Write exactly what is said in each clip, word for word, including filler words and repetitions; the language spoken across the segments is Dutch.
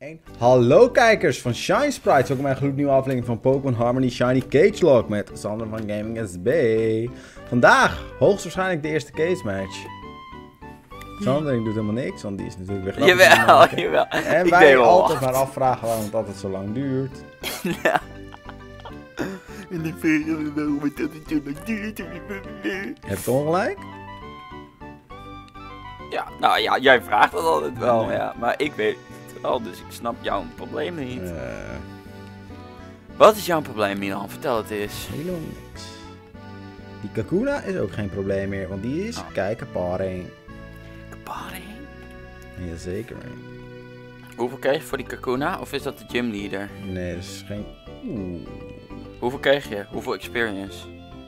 één. Hallo kijkers van Shine Sprites, welkom bij een gloednieuwe aflevering van Pokémon Harmony Shiny Cage Lock met Sander van Gaming S B. Vandaag hoogstwaarschijnlijk de eerste cage match. Sander, ik doe helemaal niks, want die is natuurlijk weer grappig. Jawel, jawel. En Ik wij deed wel altijd wat. maar afvragen waarom het altijd zo lang duurt. Ja. En dan vragen we waarom het altijd zo lang duurt. Heb ik ongelijk? Ja, nou ja, jij vraagt dat altijd wel, Nee. ja. Maar ik weet het wel, dus ik snap jouw probleem niet. Uh, Wat is jouw probleem, Milan? Vertel het eens. helemaal niks. Die Kakuna is ook geen probleem meer, want die is, Oh. kijk, een paring. Paring. Jazeker. Hoeveel kreeg je voor die Kakuna? Of is dat de gymleader? Nee, dat is geen... Oeh. Hoeveel kreeg je? Hoeveel experience?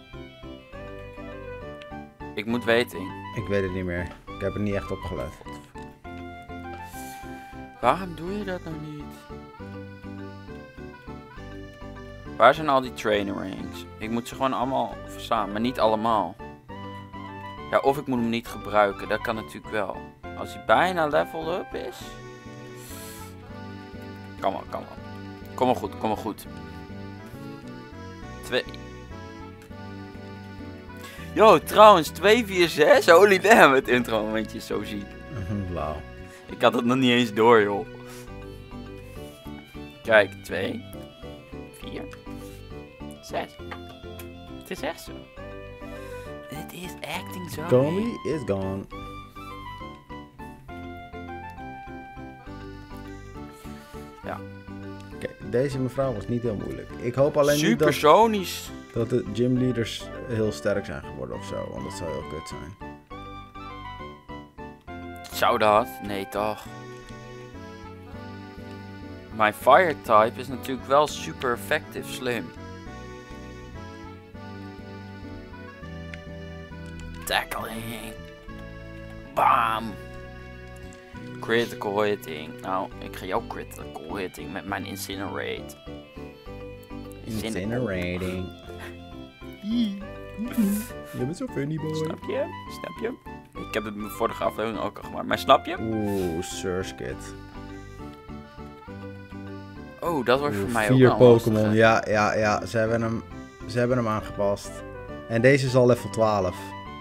Ik moet weten. Ik weet het niet meer. Ik heb er niet echt op gelet. Waarom doe je dat nou niet? Waar zijn al die trainer ranks? Ik moet ze gewoon allemaal verstaan, maar niet allemaal. Ja, of ik moet hem niet gebruiken, dat kan natuurlijk wel. Als hij bijna level up is. Kan wel, kan wel. Kom maar goed, kom maar goed. Twee. Yo, trouwens, twee vier zes? Holy damn, het intro momentje is zo ziek. Wauw. Ik had het nog niet eens door, joh. Kijk, twee, vier, zes. Het is echt zo. Het is acting zo. Comedy is gone. Ja. Kijk, deze mevrouw was niet heel moeilijk. Ik hoop alleen niet dat, Supersonisch. dat de gymleaders heel sterk zijn geworden of zo, want dat zou heel kut zijn. Zou dat? Nee, toch? Mijn fire type is natuurlijk wel super effectief slim. Tackling. Bam. Critical hitting. Nou, ik ga jou critical hitting met mijn incinerate. Incinerating. Je bent zo funny boy. Snap je? Snap je? Ik heb het in de vorige aflevering ook al gemaakt, maar snap je? Oeh, Surskit. Oh, dat wordt voor mij ook Vier wel Pokémon, lastig. ja, ja, ja. Ze hebben, hem, ze hebben hem aangepast. En deze is al level twaalf.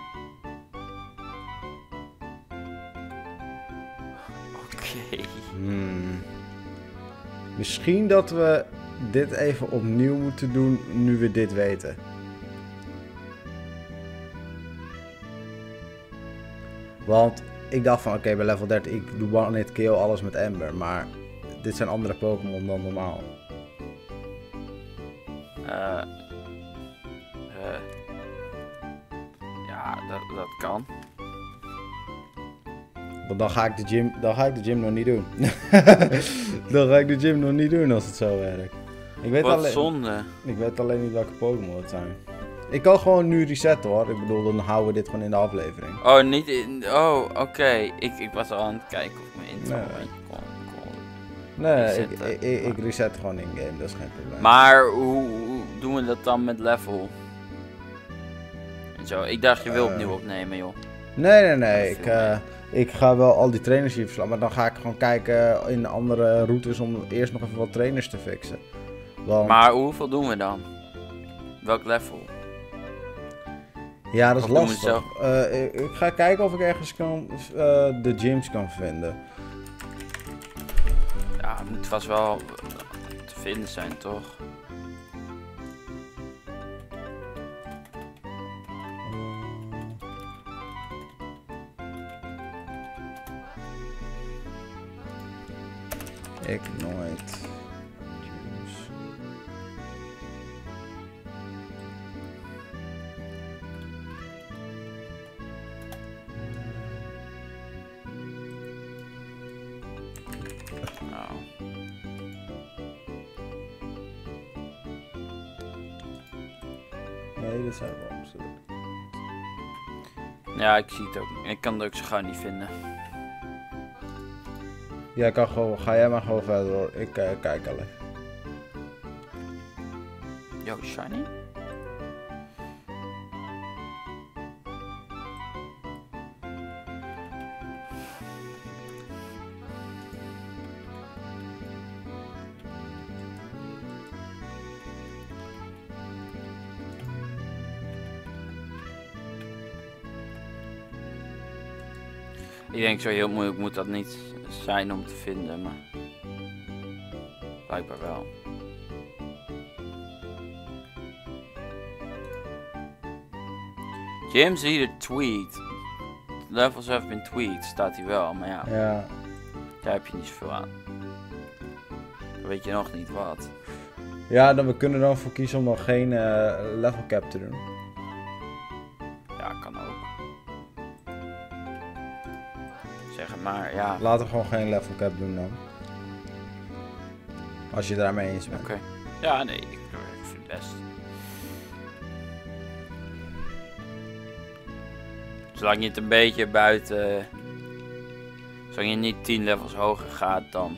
Oké. Hmm. Misschien dat we dit even opnieuw moeten doen nu we dit weten. Want ik dacht van oké, bij level dertig, ik doe one hit kill alles met Ember, maar dit zijn andere Pokémon dan normaal. Eh. eh. Ja, dat, dat kan. Want dan ga ik de gym, dan ga ik de gym nog niet doen. Dan ga ik de gym nog niet doen als het zo werkt. Ik weet, Wat alleen, zonde. ik weet alleen niet welke Pokémon het zijn. Ik kan gewoon nu resetten hoor. Ik bedoel, dan houden we dit gewoon in de aflevering. Oh, niet in... Oh, oké. Ik, ik was al aan het kijken of mijn intro Nee. een beetje kon, kon. Nee, ik, Resetten. ik, ik, ik reset gewoon in game, dat is geen probleem. Maar hoe, hoe doen we dat dan met level? En zo. Ik dacht je wil Eh. opnieuw opnemen, joh. Nee, nee, nee. Veel Ik, eh, ik ga wel al die trainers hier verslaan. Maar dan ga ik gewoon kijken in andere routes om eerst nog even wat trainers te fixen. Want, Maar hoeveel doen we dan? Welk level? ja, dat is of doen we lastig. Eh, ik, ik ga kijken of ik ergens kan, eh, de gyms kan vinden. Ja, het moet vast wel te vinden zijn, toch? Ik nooit. Gyms. Nou. Nee, dit zijn wel absoluut. Ja, ik zie het ook. Ik kan het ook zo gauw niet vinden. Ja, ik kan gewoon, ga jij maar gewoon verder hoor. Ik uh, kijk al even. Yo, shiny? Ik denk zo heel moeilijk moet dat niet zijn om te vinden, maar blijkbaar wel. James either tweet. Levels have been tweaked, staat hij wel, maar ja, Ja. daar heb je niet zoveel aan. Dan weet je nog niet wat. Ja, dan we kunnen er dan voor kiezen om nog geen uh, level cap te doen. Ja, kan ook. Zeg het maar, ja. Laten we gewoon geen level cap doen dan. Als je daarmee eens bent. Oké. Okay. Ja, nee, ik, ik vind het best. Zolang je het een beetje buiten... Zolang je niet tien levels hoger gaat dan...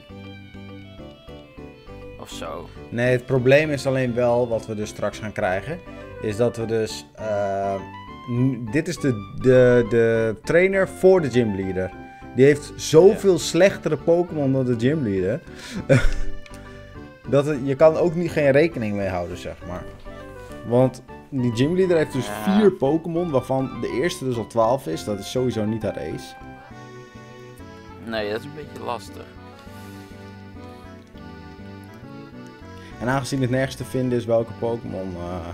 Of zo. Nee, het probleem is alleen wel, wat we dus straks gaan krijgen, is dat we dus... Uh, dit is de, de, de trainer voor de gymleader. Die heeft zoveel ja. slechtere Pokémon dan de gymleader. dat het, je kan ook niet geen rekening mee houden, zeg maar. Want die gymleader heeft dus ja. vier Pokémon, waarvan de eerste dus al twaalf is. Dat is sowieso niet haar ace. Nee, dat is een beetje lastig. En aangezien het nergens te vinden is welke Pokémon uh,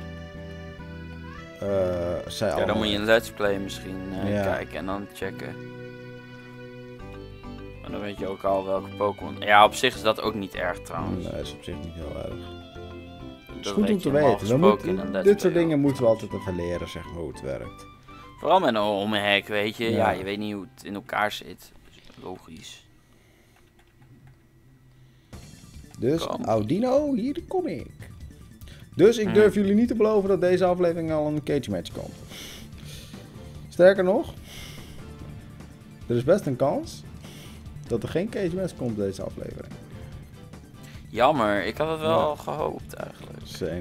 uh, zij Ja, dan moet je een let's play misschien uh, ja. kijken en dan checken. En dan weet je ook al welke Pokémon... Ja, op zich is dat ook niet erg trouwens. Nee, dat is op zich niet heel erg. Het is Dat goed om te weten. We moeten, dit soort dingen moeten we altijd even leren, zeg maar, hoe het werkt. Vooral met een omhek, weet je. Ja. Ja, je weet niet hoe het in elkaar zit. Logisch. Dus, Kom. Audino, hier kom ik. Dus ik durf hmm. jullie niet te beloven dat deze aflevering al een cage match komt. Sterker nog, er is best een kans dat er geen cage match komt deze aflevering. Jammer, ik had het wel ja. gehoopt eigenlijk. Same.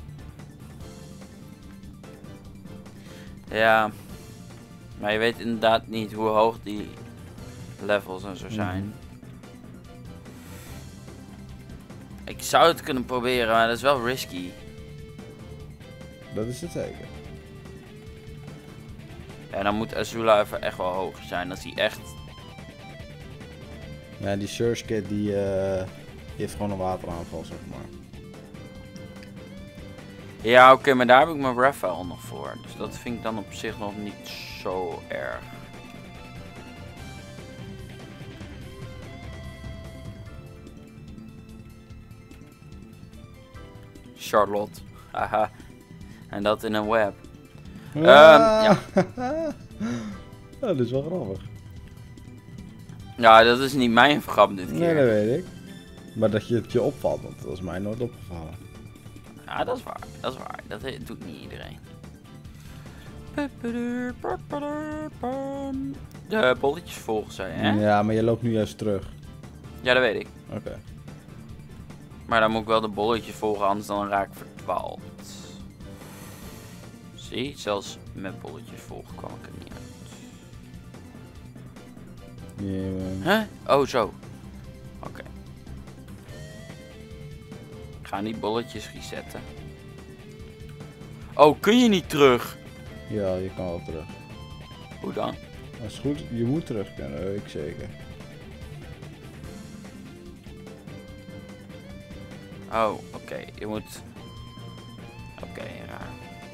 Ja, maar je weet inderdaad niet hoe hoog die levels en zo zijn. Hmm. Ik zou het kunnen proberen, maar dat is wel risky. Dat is het zeker. Ja, dan moet Azula even echt wel hoger zijn. Als hij echt... Ja, die Surskit die, uh, die heeft gewoon een wateraanval, zeg maar. Ja, oké, okay, maar daar heb ik mijn Raphael nog voor. Dus dat vind ik dan op zich nog niet zo erg. Charlotte. Haha. En dat in een web. Ah. Um, ja. Ja, dat is wel grappig. Ja, dat is niet mijn grap dit keer. Nee, dat weet ik. Maar dat je het je opvalt, want dat is mij nooit opgevallen. Ja, dat is waar. Dat is waar. Dat doet niet iedereen. De bolletjes volgen zij, hè? Ja, maar je loopt nu juist terug. Ja, dat weet ik. Oké. Okay. Maar dan moet ik wel de bolletjes volgen, anders dan raak ik verdwaald. Zie, zelfs met bolletjes volgen kwam ik er niet uit. Yeah. Huh? Oh, zo. Oké. Okay. Ik ga die bolletjes resetten. Oh, kun je niet terug? Ja, je kan wel terug. Hoe dan? Dat is goed, je moet terug kunnen, dat weet ik zeker. Oh, oké. Okay. Je moet... Oké, okay, raar.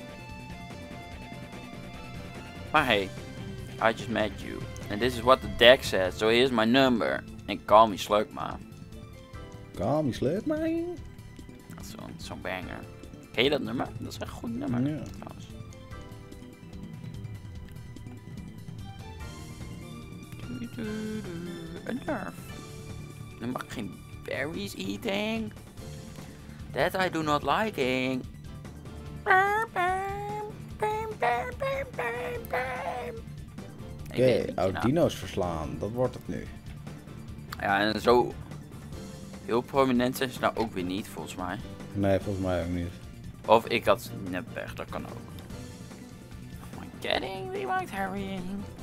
Maar hey, I just met you. And this is what the deck says. So here's my number. And call me Slurkma. Call me Slurkma? Dat is zo'n zo banger. Ken je dat nummer? Dat is echt een goed nummer. Ja. Trouwens. Een nerf. Dan mag ik geen berries eating. That I do not liking. Oké, okay, Audino's verslaan. Dat wordt het nu. Ja, en zo... Heel prominent zijn ze nou ook weer niet, volgens mij. Nee, volgens mij ook niet. Of ik had net weg, dat kan ook. Oh my getting, wie maakt Harry?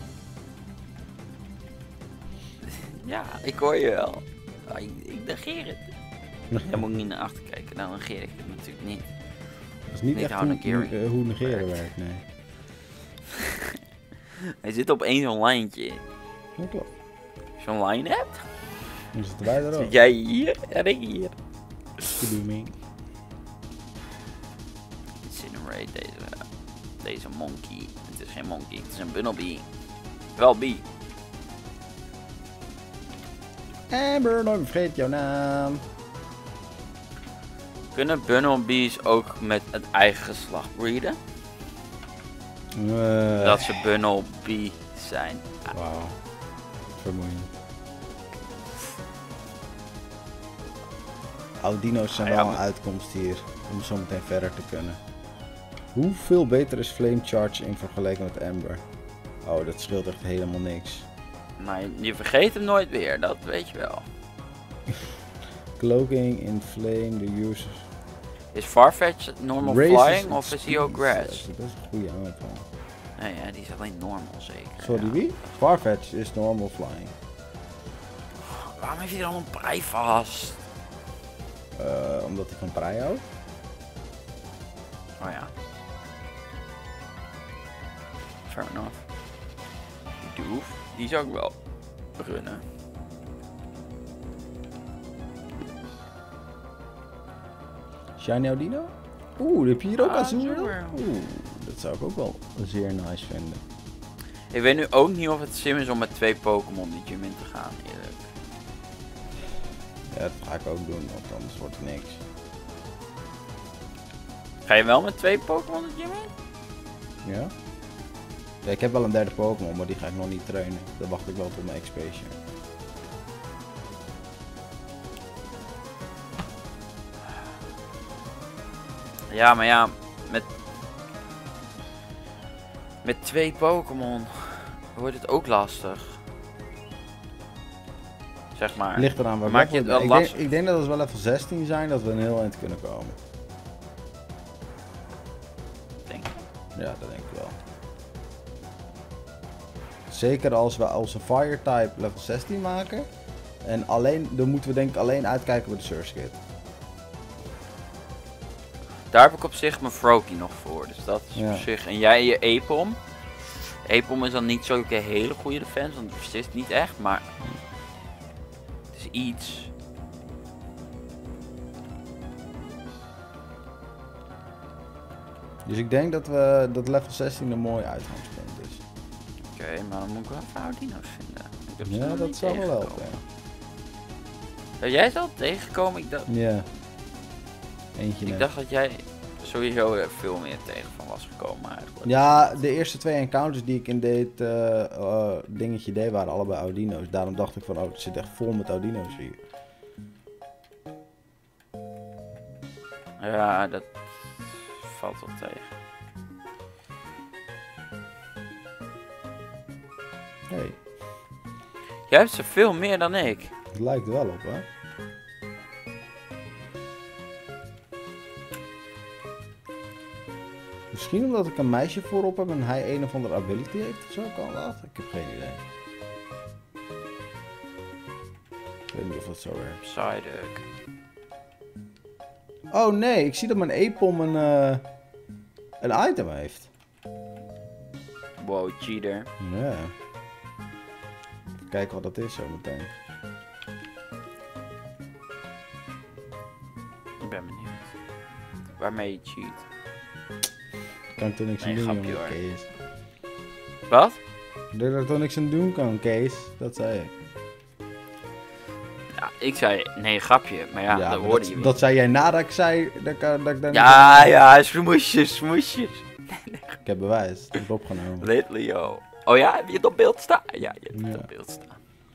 Ja, ik hoor je wel. Oh, ik, ik negeer het. Dan moet ik niet naar achter kijken, dan negeer ik het natuurlijk niet. Dat is niet, niet echt hoe, hoe, hoe negeren werkt, nee. Hij zit op één zo'n lijntje. Dat klopt. Als je online hebt, Dan zitten wij er ook. zit jij hier en ik hier. Bedoeming. Incinerate deze, deze monkey. Het is geen monkey, het is een bunnelbee. Wel bee. Amber, nooit meer vergeet jouw naam. Kunnen bunnelbees ook met het eigen geslacht breeden? Uh, Dat ze bunnelbee zijn. Wauw. Vermoeiend. Audino's zijn Ah, ja, wel een maar- uitkomst hier. Om zo meteen verder te kunnen. Hoeveel beter is Flame Charge in vergelijking met Amber? Oh, dat scheelt echt helemaal niks. Maar je vergeet hem nooit weer, dat weet je wel. Cloaking in Flame, the users. Is Farfetch normal Raises flying of is hij ook speed. grass? Dat is best een goede aanval. Nee, ja, die is alleen normal zeker. Sorry, ja. wie? Farfetch is normal flying. Waarom heeft hij dan een prei vast? Uh, omdat hij van prei houdt. Oh ja. Fair enough. Die Doof, die zou ik wel runnen. Shiny Audino? Oeh, heb je hier ook Ah, Azurill? Azurill. Oeh, dat zou ik ook wel zeer nice vinden. Ik weet nu ook niet of het sim is om met twee Pokémon die gym in te gaan, eerlijk. Ja, dat ga ik ook doen, want anders wordt het niks. Ga je wel met twee Pokémon de gym in? Ja? Ja, ik heb wel een derde Pokémon, maar die ga ik nog niet trainen. Dan wacht ik wel tot mijn expansion. Ja, maar ja, met... Met twee Pokémon wordt het ook lastig. Zeg maar. Ligt eraan waar Maak je het wel ik, denk, lastig? ik denk dat als we level zestien zijn, dat we een heel eind kunnen komen. Denk ik. Ja, dat denk ik wel. Zeker als we als een fire type level zestien maken. En alleen, dan moeten we denk ik alleen uitkijken bij de Surskit. Daar heb ik op zich mijn Froakie nog voor. Dus dat is Ja. op zich. En jij je Epom. Epom is dan niet zo'n hele goede defense, want het persist niet echt, maar het is iets. Dus ik denk dat we dat level zestien een mooi uitgangspunt is. Oké, okay, maar dan moet ik wel even Audino's vinden. Ik heb ze Ja, nog dat niet zou wel helpen. tegengekomen. Ben jij ze al tegengekomen? Ik dacht, Ja. Ja. Eentje ik net. dacht dat jij sowieso er veel meer tegen van was gekomen eigenlijk. Ja, de eerste twee encounters die ik in dit uh, uh, dingetje deed waren allebei Audino's. Daarom dacht ik van, oh, het zit echt vol met Audino's hier. Ja, dat valt wel tegen. Hey, Jij hebt ze veel meer dan ik. het lijkt er wel op, hè? Misschien omdat ik een meisje voorop heb en hij een of andere ability heeft of zo, kan dat? Ik heb geen idee. Ik weet niet of dat zo werkt. Psyduck. Oh nee, ik zie dat mijn Epom een, uh, een item heeft. Wow, cheater. Ja. Even kijken wat dat is zo meteen. Ik ben benieuwd. Waarmee je cheat. Kan ik toch niks aan Nee, doen, grapje, jongen, hoor. Kees. Wat? Ik denk dat ik toch niks aan doen kan, Kees. Dat zei ik. Ja, ik zei, nee, grapje. Maar ja, dat maar hoorde dat, je weer. dat zei jij nadat ik zei dat ik, dat ik daar Ja, ja, smoesjes, smoesjes. Ik heb bewijs. Ik heb het opgenomen. Little yo. Oh ja, heb je het op beeld staan? Ja, je hebt het Ja. op beeld staan.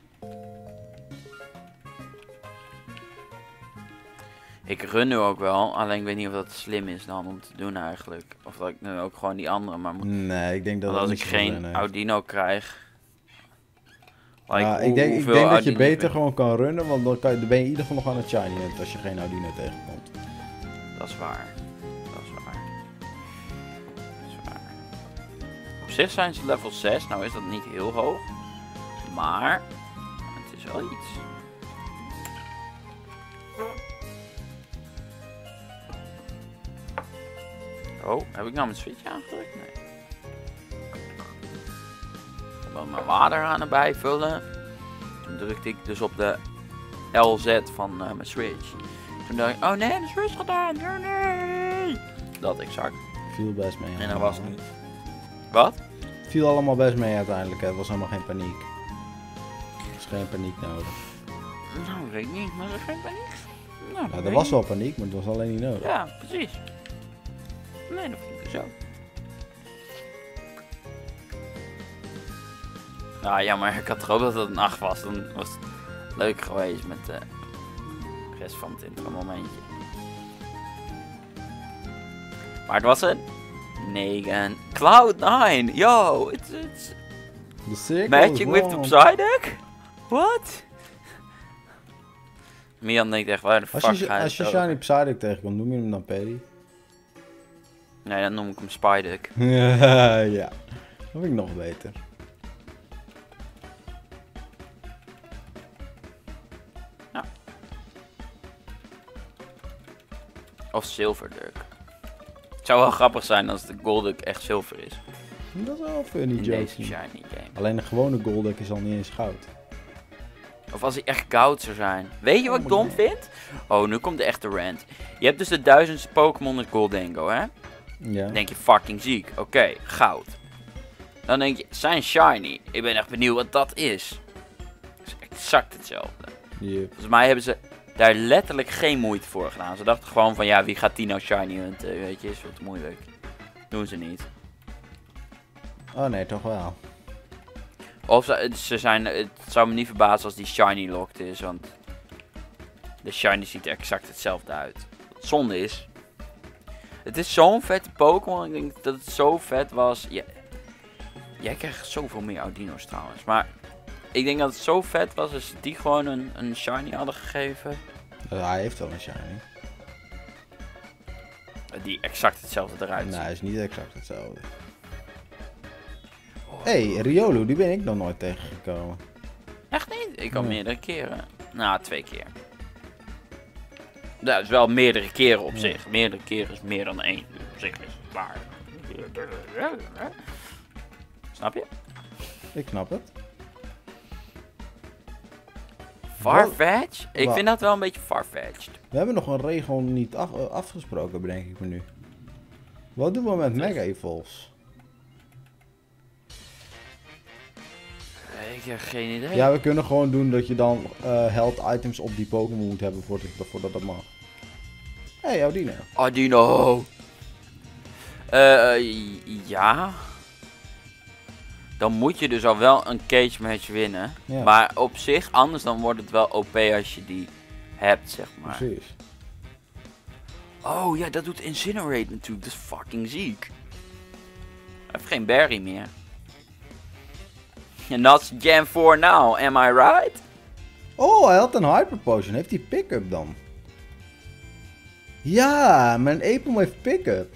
Ik run nu ook wel, alleen ik weet niet of dat slim is dan om te doen eigenlijk. Of dat ik nu ook gewoon die andere maar moet. Nee, ik denk dat Want als dat ik niet zoveel zin geen heeft. Audino krijg. Like, Ja, hoe- ik denk, ik hoeveel denk dat je Audino's beter ben- gewoon kan runnen, want dan, kan je, dan ben je in ieder geval nog aan het shiny hunt als je geen Audino tegenkomt. Dat is waar. Dat is waar. Dat is waar. Op zich zijn ze level zes, nou is dat niet heel hoog. Maar het is wel iets. Oh, heb ik nou mijn switch aangedrukt? Nee. wat mijn water aan erbij vullen. Toen drukte ik dus op de L Z van uh, mijn Switch. Toen dacht ik, oh nee, de Switch gedaan. Oh nee. Dat exact. Viel best mee. En dat was het niet. Wat? Viel allemaal best mee uiteindelijk. Het was helemaal geen paniek. Er is geen paniek nodig. Nou, weet ik niet. Maar er is geen paniek. Nou, Ja, er was wel paniek, maar het was alleen niet nodig. Ja, precies. Nee, dat vind ik zo. Nou ja, maar ik had gehoopt dat het een acht was. Dan was het leuk geweest met de rest van het intro momentje. Maar het was een negen. Cloud nine. Yo, it's, it's De cirkel matching is with the rond. Psyduck? What? Mian denkt echt, waar de fuck Als je, ga je als je het Shiny over? Psyduck tegenkomt, noem je hem dan Perry? Nee, dan noem ik hem Spyduck. Ja, dat vind ik nog beter. Of Silverduck. Het zou wel grappig zijn als de Golduck echt zilver is. Dat is wel een funny In joke. deze shiny game. Alleen de gewone Golduck is al niet eens goud. Of als hij echt goud zou zijn. Weet je wat ik Oh, dom man. vind? Oh, nu komt de echte rant. Je hebt dus de duizendste Pokémon in Goldango, hè? Ja. Dan denk je fucking ziek. Oké, okay, goud. Dan denk je, zijn shiny. Ik ben echt benieuwd wat dat is. Het is exact hetzelfde. Yep. Volgens mij hebben ze daar letterlijk geen moeite voor gedaan. Ze dachten gewoon van, ja, wie gaat die nou shiny hunten? Weet je, is wat moeilijk. Doen ze niet. Oh nee, toch wel. Of ze, ze zijn, het zou me niet verbazen als die shiny locked is, want de shiny ziet er exact hetzelfde uit. Wat zonde is, het is zo'n vette Pokémon, ik denk dat het zo vet was. Ja, jij krijgt zoveel meer Audino's trouwens, maar ik denk dat het zo vet was als ze die gewoon een, een shiny hadden gegeven. Uh, hij heeft wel een shiny. Die exact hetzelfde eruit Nee, ziet. hij is niet exact hetzelfde. Hé, hey, Riolu, die ben ik nog nooit tegengekomen. Echt niet? Ik al Nee. meerdere keren. Nou, twee keer. Dat is wel meerdere keren op Ja. zich. Meerdere keren is meer dan één. Op zich is het waar. Snap je? Ik snap het. Farfetch? Ik Wat? vind dat wel een beetje farfetched. We hebben nog een regel niet af, uh, afgesproken, bedenk ik me nu. Wat doen we met Mega Evolves? Ik heb geen idee. Ja, we kunnen gewoon doen dat je dan uh, health items op die Pokémon moet hebben voordat, voordat dat mag. Hé, hey, Audino. Audino. Eh, ja. Dan moet je dus al wel een cage match winnen. Ja. Maar op zich, anders dan wordt het wel O P als je die hebt, zeg maar. Precies. Oh ja, dat doet Incinerate natuurlijk. Dat is fucking ziek. Hij heeft geen berry meer. En dat is Gen vier now, am I right? Oh, hij had een Hyper Potion. Heeft hij pick-up dan? Ja, mijn Apom heeft pick-up.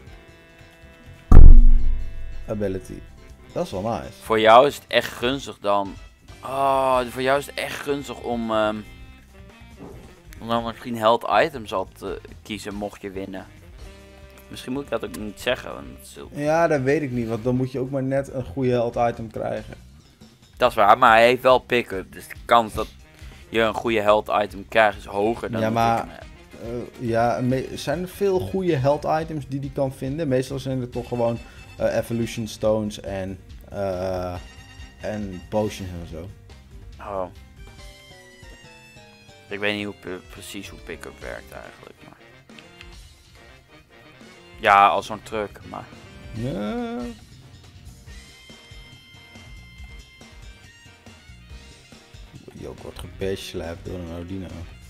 Ability. Dat is wel nice. Voor jou is het echt gunstig dan. Oh, voor jou is het echt gunstig om. Um, om dan misschien health items al te kiezen mocht je winnen. Misschien moet ik dat ook niet zeggen. Want dat, is heel- Ja, dat weet ik niet, want dan moet je ook maar net een goede health item krijgen. dat is waar, maar hij heeft wel pick-up. Dus de kans dat je een goede health item krijgt is hoger dan Ja, dat maar- ik hem heb. Uh, ja, me- zijn er veel goede health items die die kan vinden? Meestal zijn het toch gewoon uh, Evolution Stones en, uh, en Potions en zo. Oh. Ik weet niet hoe, pre- precies hoe pick-up werkt eigenlijk. Maar... ja, als zo'n truck, maar... Ja. Die ook wordt gebashslapt door een Audino.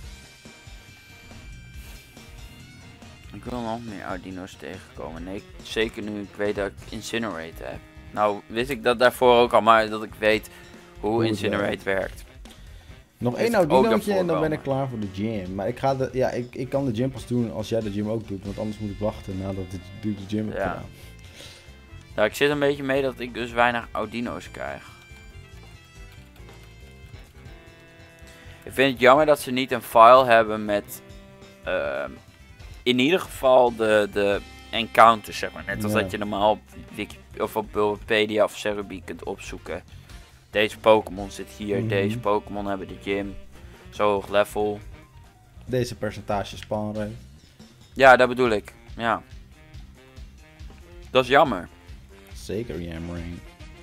Ik wil nog meer Audino's tegenkomen. Nee, zeker nu ik weet dat ik Incinerate heb. Nou, wist ik dat daarvoor ook al, maar dat ik weet hoe, Hoe het Incinerate werkt. Nog Heeft één ook Audinootje daarvoor en dan ben wel, ik klaar voor de gym. Maar ik, ga de, ja, ik, ik kan de gym pas doen als jij de gym ook doet. Want anders moet ik wachten nadat ik de, de gym heb Ja. gedaan. Nou, ik zit een beetje mee dat ik dus weinig Audino's krijg. Ik vind het jammer dat ze niet een file hebben met... ehm, in ieder geval de, de encounters, zeg maar. Net als Ja. dat je normaal op, Wiki, of op Wikipedia of Cerebi kunt opzoeken. Deze Pokémon zit hier, Mhm. deze Pokémon hebben de gym. Zo hoog level. Deze percentage spawn rate. Ja, dat bedoel ik. Ja. Dat is jammer. Zeker jammering.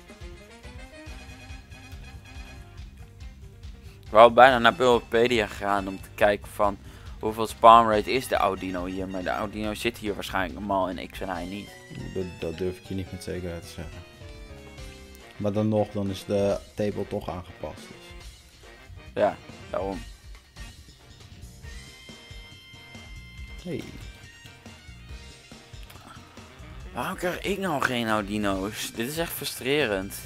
We hadden bijna naar Bulbapedia gegaan om te kijken van hoeveel spawn rate is de Audino hier. Maar de Audino zit hier waarschijnlijk normaal en X en hij niet. Dat, dat durf ik je niet met zekerheid te zeggen. Maar dan nog, dan is de table toch aangepast. Dus. Ja, daarom. Hey. Waarom krijg ik nou geen Audino's? Dit is echt frustrerend.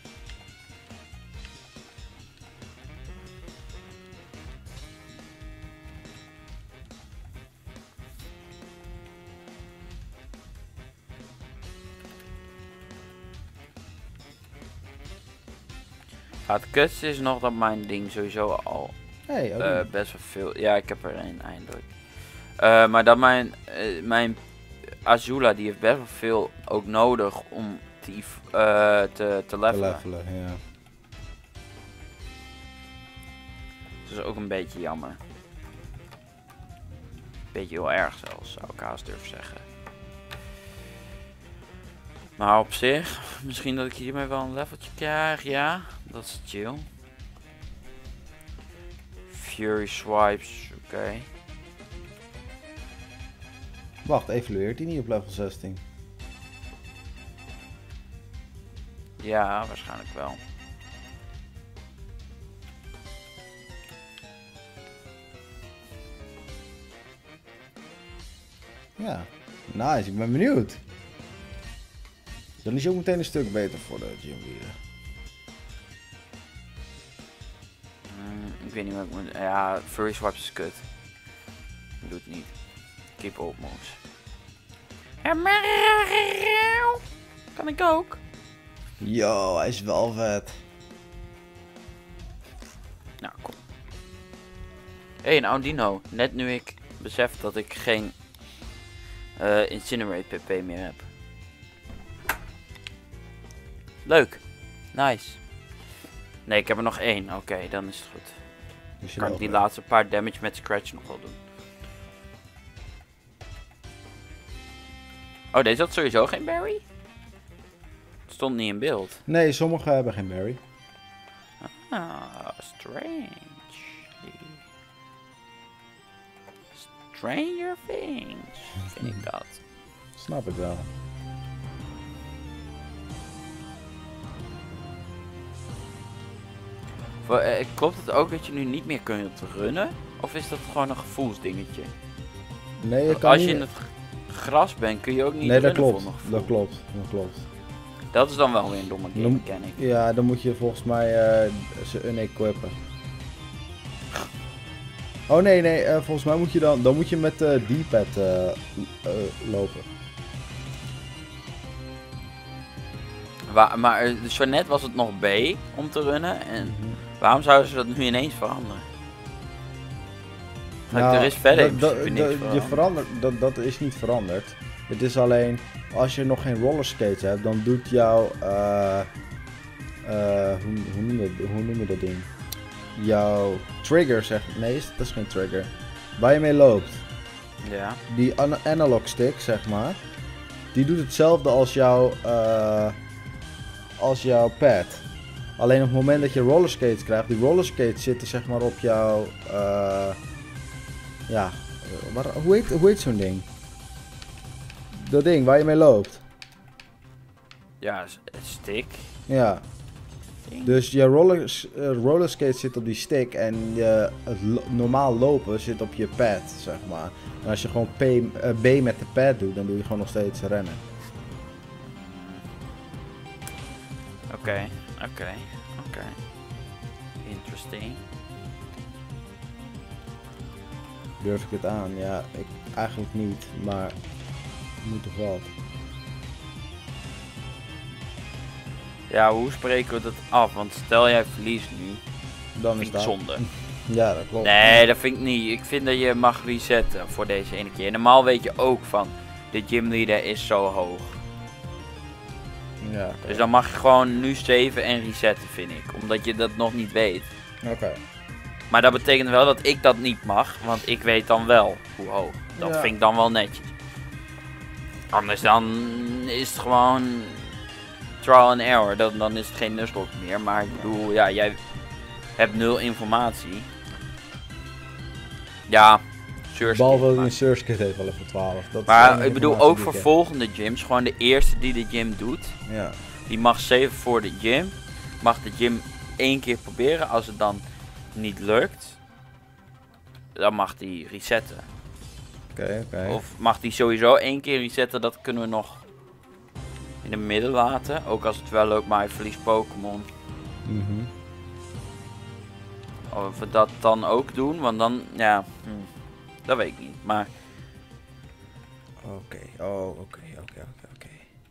Ja, het kutste is nog dat mijn ding sowieso al Hey, ook uh, niet. best wel veel... Ja, ik heb er één eindelijk. Uh, maar dat mijn, uh, mijn Azula die heeft best wel veel ook nodig om te, uh, te, te te levelen. levelen, ja. Dat is ook een beetje jammer. Beetje heel erg zelfs, zou ik haast durven zeggen. Maar op zich, misschien dat ik hiermee wel een leveltje krijg, ja. Dat is chill. Fury swipes, oké. Okay. Wacht, evolueert hij niet op level zestien? Ja, waarschijnlijk wel. Ja, nice, ik ben benieuwd. Dan is hij ook meteen een stuk beter voor de gym leader. Hmm, ik weet niet wat ik moet... Ja, Fury swipes is kut. Ik doe het niet. Keep op, moves. Kan ik ook? Yo, hij is wel vet. Nou, kom. Hé, hey, een Audino. Net nu ik besef dat ik geen uh, Incinerate pp meer heb. Leuk. Nice. Nee, ik heb er nog één. Oké, okay, dan is het goed. Dus Kan ik die laatste paar damage met Scratch nog wel doen. Oh, deze had sowieso geen berry? Het stond niet in beeld. Nee, sommigen hebben geen berry. Ah, strange. Stranger things. Vind ik dat. Snap ik wel. Voor, eh, klopt het ook dat je nu niet meer kunt runnen? Of is dat gewoon een gevoelsdingetje? Nee, je kan Als je niet... in het gras bent, kun je ook niet Nee, dat runnen klopt. voor mijn gevoel. Dat klopt. Dat klopt. Dat is dan wel weer een domme game Dan- mechanic. Ja, dan moet je volgens mij uh, ze unequippen. Oh nee, nee, uh, volgens mij moet je dan, dan moet je met de uh, D-pad uh, uh, lopen. Waar, maar uh, zo net was het nog B om te runnen. En Mm-hmm. waarom zouden ze dat nu ineens veranderen? Nou, er is verder in dat- principe dat- niks dat- je veranderd. verandert, dat, dat is niet veranderd. Het is alleen, als je nog geen rollerskates hebt, dan doet jouw, uh, uh, hoe, hoe, noem je, hoe noem je dat ding? Jouw trigger, zeg, nee, dat is geen trigger. Waar je mee loopt. Ja. Die an analog stick, zeg maar, die doet hetzelfde als jouw, uh, als jouw pad. Alleen op het moment dat je rollerskates krijgt, die rollerskates zitten zeg maar op jouw, uh, ja, uh, waar, hoe heet, hoe heet zo'n ding? Dat ding waar je mee loopt. Ja, s- stick. Ja. Ding. Dus je roller, uh, rollerskate zit op die stick en je, het lo normaal lopen zit op je pad, zeg maar. En als je gewoon P, uh, B met de pad doet, dan doe je gewoon nog steeds rennen. Oké, okay, oké, okay, oké. Okay. Interesting. Durf ik het aan? Ja, ik eigenlijk niet, maar moet toch wel. Ja, hoe spreken we dat af? Want stel jij verliest nu, Dan vind is ik dat zonde. Ja, dat klopt. Nee, dat vind ik niet. Ik vind dat je mag resetten voor deze ene keer. Normaal weet je ook van, de gymleader is zo hoog. Ja, Dus dan mag je gewoon nu saven en resetten, vind ik. Omdat je dat nog niet weet. oké. Okay. Maar dat betekent wel dat ik dat niet mag, want ik weet dan wel hoe hoog. Dat Ja. vind ik dan wel netjes. Anders dan is het gewoon trial and error. Dan, dan is het geen Nuzlocke meer. Maar ik bedoel, ja, jij hebt nul informatie. Ja, Surskit. Behalve dat maar- een Surskit heeft wel even twaalf. Dat is de Maar enige ik bedoel informatie ook die voor ik volgende gyms. Gewoon de eerste die de gym doet. heb. Ja. Die mag saven voor de gym. Mag de gym één keer proberen. Als het dan niet lukt, dan mag die resetten. Oké, okay, oké. Okay. Of mag die sowieso één keer resetten, dat kunnen we nog in het midden laten. Ook als het wel lukt, maar hij verliest Pokémon. Mm-hmm. Of we dat dan ook doen, want dan, ja, hm, dat weet ik niet. Maar Oké, okay. oh, oké, okay, oké, okay, oké, oké.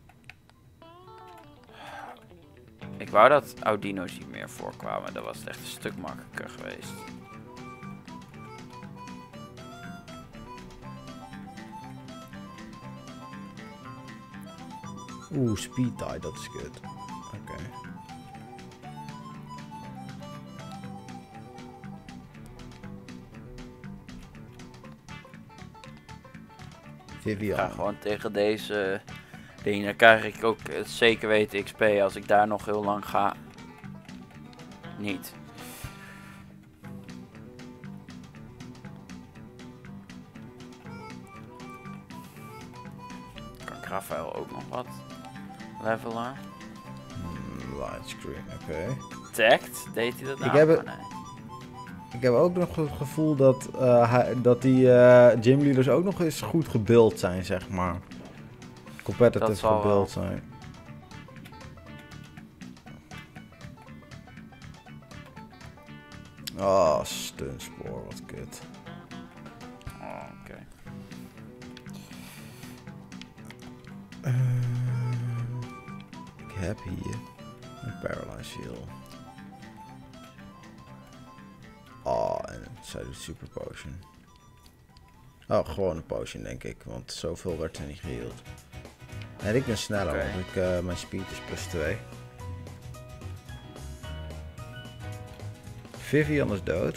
ik wou dat Audino's hier meer voorkwamen. Dat was het echt een stuk makkelijker geweest. Oeh, speed tie, dat is good. Oké. Okay. Vivian. Ik ga gewoon tegen deze dingen. Dan krijg ik ook het zeker weten X P als ik daar nog heel lang ga. Niet. Kan ik Rafael ook nog wat levelen? Hmm, lightscreen, oké. Okay. Tagged? Deed hij dat nou? Ik heb het... Oh, nee. Ik heb ook nog het gevoel dat, uh, hij, dat die uh, gymleaders ook nog eens goed gebuild zijn, zeg maar. Competitive gebuild zijn. Oh, stunspoor, wat kut. Oh, oké. Okay. Uh, ik heb hier een Paralyze Shield. Oh, en zij doet Super Potion. Oh, gewoon een potion denk ik, want zoveel werd er niet geheeld. En ik ben sneller, okay. want ik, uh, mijn speed is plus twee. Vivian is dood.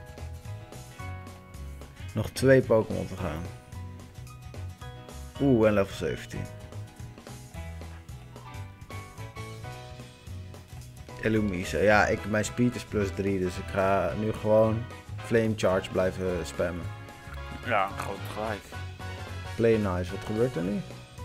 Nog twee Pokémon te gaan. Oeh, en level zeventien. Illumise. Ja, ik, mijn speed is plus drie, dus ik ga nu gewoon Flame Charge blijven spammen. Ja, groot gelijk. Play nice, wat gebeurt er nu?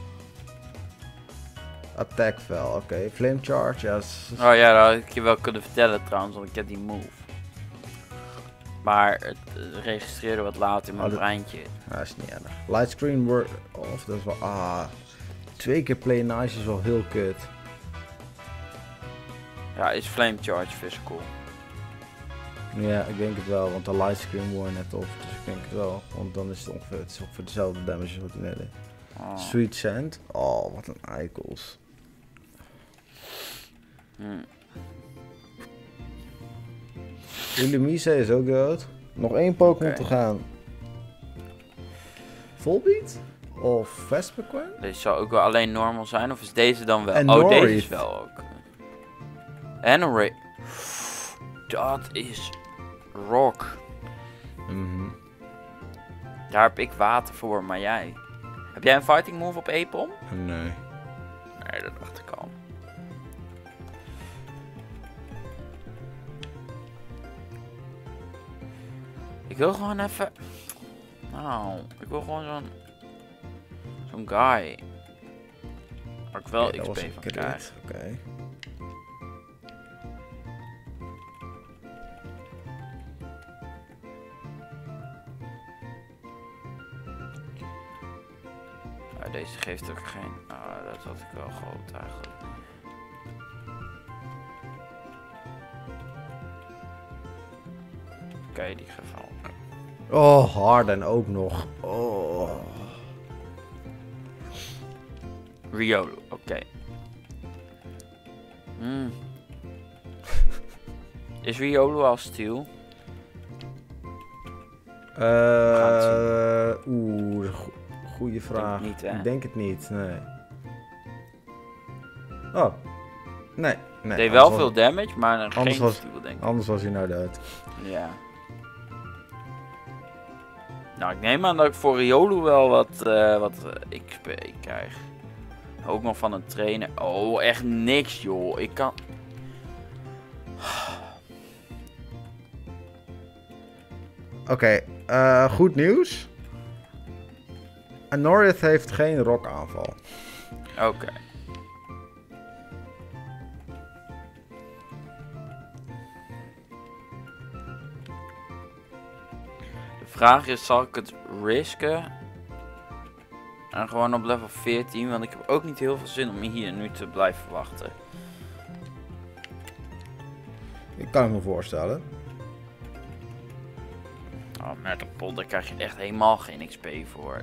Attack fell, oké. Okay. Flame Charge, ja. Yes. Oh ja, dat had ik je wel kunnen vertellen trouwens, want ik heb die move. Maar het uh, registreerde wat later in mijn oh, breintje. Dat is niet erg. Lightscreen word off, dat is wel... Ah, twee keer play nice is wel heel kut. Ja, is Flame Charge physical? Ja, ik denk het wel, want de lightscreen wore net off, dus ik denk het wel. Want dan is het ongeveer, het is ongeveer dezelfde damage wat hij net deed. Oh. Sweet Sand. Oh, wat een eikels. Hmm. Illumise is ook dood. Nog één Pokémon okay. te gaan. Volbeat? Of Vespiquen? Deze zou ook wel alleen normal zijn, of is deze dan wel? En oh, Norith. Deze is wel ook. En een Ray. Dat is rock. Mm-hmm. Daar heb ik water voor, maar jij? Heb jij een fighting move op Apom? Nee. Nee, dat dacht ik al. Ik wil gewoon even... Nou, ik wil gewoon zo'n... Zo'n guy. Waar ik wel okay, X P van krijg. Oké. Okay. Ja, deze geeft ook geen... Ah, dat had ik wel gehoopt eigenlijk. Oké, okay, die geval. Oh, Harden ook nog. Oh. Riolu, oké. Okay. Mm. Is Riolu al steel? Uh, Oeh, go goeie vraag. Denk niet, ik denk het niet, nee. Oh. Nee, nee. Deed wel was- veel damage, maar dan Anders geen was- stuur, denk ik. Anders was hij nou dood. Ja. Nou, ik neem aan dat ik voor Riolu wel wat, uh, wat uh, X P krijg. Ook nog van een trainer. Oh, echt niks, joh. Ik kan... Oké, okay, uh, goed nieuws. Norith heeft geen rock aanval. Oké. Okay. De vraag is, zal ik het risken? En gewoon op level veertien, want ik heb ook niet heel veel zin om hier nu te blijven wachten. Ik kan me voorstellen. Oh, met een pot, daar krijg je echt helemaal geen X P voor.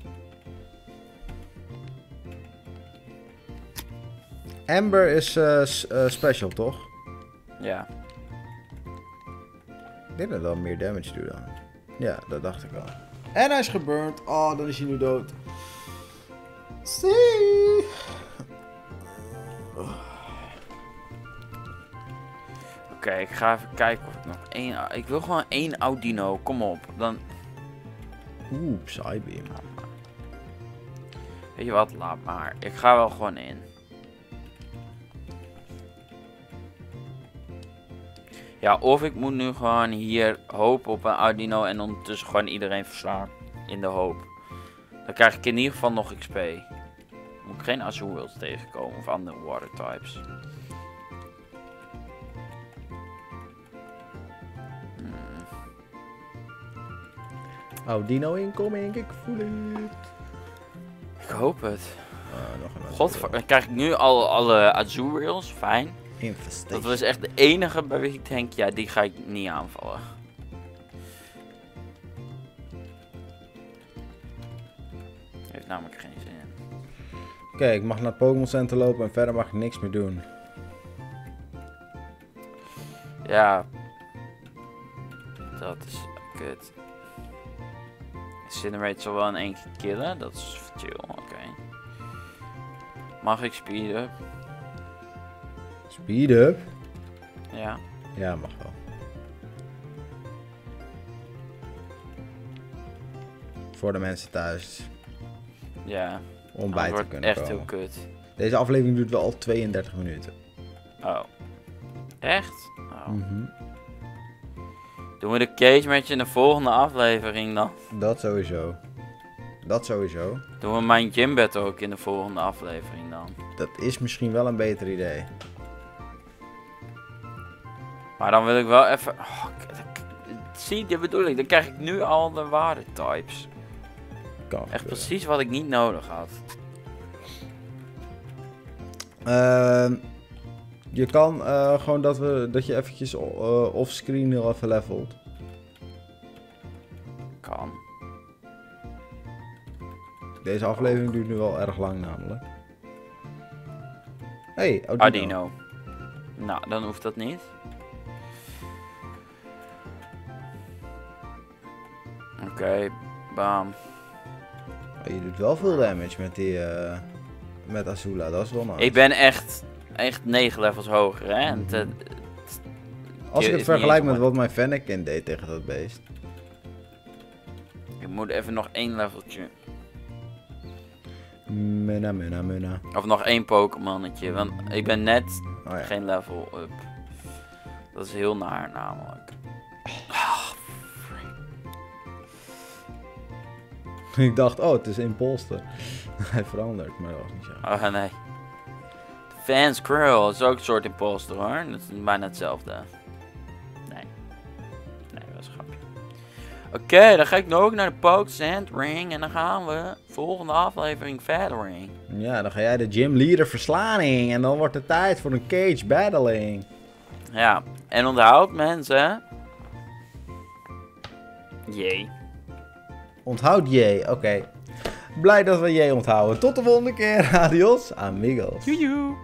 Amber is uh, uh, special, toch? Ja. Ik denk dat dat meer damage doet dan. Ja, dat dacht ik wel. En hij is geburnt. Oh, dan is hij nu dood. Zie. Oké, okay, ik ga even kijken of ik nog één... Ik wil gewoon één Audino, kom op. Dan... Oeh, Psybeam. Weet je wat, laat maar. Ik ga wel gewoon in. Ja, of ik moet nu gewoon hier hopen op een Audino en ondertussen gewoon iedereen verslaan. In de hoop. Dan krijg ik in ieder geval nog X P. Moet ik geen Azurials tegenkomen of andere water types. Hmm. Audino incoming, ik voel het. Ik hoop het. Uh, nog een God, dan krijg ik nu al alle Azurials, fijn. Infestation. Dat was echt de enige bij wie ik denk, ja, die ga ik niet aanvallen. Heeft namelijk geen zin in. Oké, okay, ik mag naar het Pokémon Center lopen en verder mag ik niks meer doen. Ja. Dat is kut. Incinerate zal wel in één keer killen, dat is chill, oké. Okay. Mag ik speed up? Speed up? Ja. Ja, mag wel. Voor de mensen thuis. Ja. Om bij te wordt kunnen echt komen. heel kut. Deze aflevering duurt wel al tweeëndertig minuten. Oh. Echt? Oh. Mm-hmm. Doen we de cage match in de volgende aflevering dan? Dat sowieso. Dat sowieso. Doen we mijn gym battle ook in de volgende aflevering dan? Dat is misschien wel een beter idee. Maar dan wil ik wel even... Oh, zie, dit bedoel ik. Dan krijg ik nu al de water types. Kan Echt gebeuren. precies wat ik niet nodig had. Uh, je kan uh, gewoon dat, we, dat je eventjes uh, offscreen heel even levelt. Kan. Deze aflevering duurt nu wel erg lang namelijk. Hey, Audino. Audino. Nou, dan hoeft dat niet. Oké, okay, bam. Oh, je doet wel veel damage met die uh, met Azula, dat is wel nice. Ik ben echt, echt negen levels hoger, hè. En te, Als ik het vergelijk met wat mijn Fennekin deed tegen dat beest. Ik moet even nog één leveltje. Muna, muna, muna. Of nog één Pokémonnetje, want ik ben net oh, ja. geen level up. Dat is heel naar namelijk. Oh, ik dacht, oh, het is Impulster. Hij verandert, maar dat was niet zo. oh nee. Fans Krill is ook een soort imposter hoor. Dat is bijna hetzelfde. Nee. Nee, dat is een grapje. Oké, okay, dan ga ik nu ook naar de Poke Sand Ring. En dan gaan we volgende aflevering verder ring. Ja, dan ga jij de gym leader verslaning. En dan wordt het tijd voor een cage battling. Ja, en onthoud mensen. Jee. Onthoud J, oké. Okay. Blij dat we J onthouden. Tot de volgende keer. Adios, amigos. Joejoe.